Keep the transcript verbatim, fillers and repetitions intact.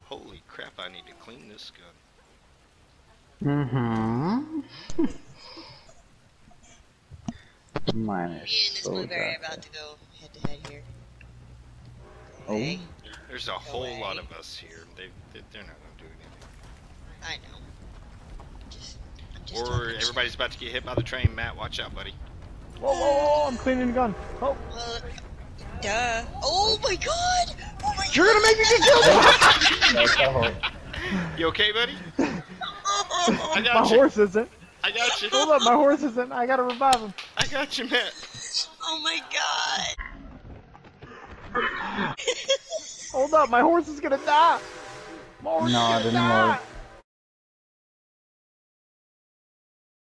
Holy crap, I need to clean this gun. Mm-hmm. Mine Me and is this so blueberry are dark. about to go head to head here. Go Oh. away. There's a Go whole away. lot of us here. They, they they're not gonna do anything. I know. Just, I'm just Or talking everybody's shit. about to get hit by the train. Matt, watch out, buddy. Whoa, whoa, whoa, I'm cleaning the gun. Oh. Well, duh. Oh my god! Oh my You're god! gonna make me get killed! That's a hole. You okay, buddy? I My got you. horse isn't. I got you. Hold up, my horse isn't. I gotta revive him. I got you, Matt. Oh my god! Hold up, my horse is gonna die. My horse No, is it gonna didn't die. work.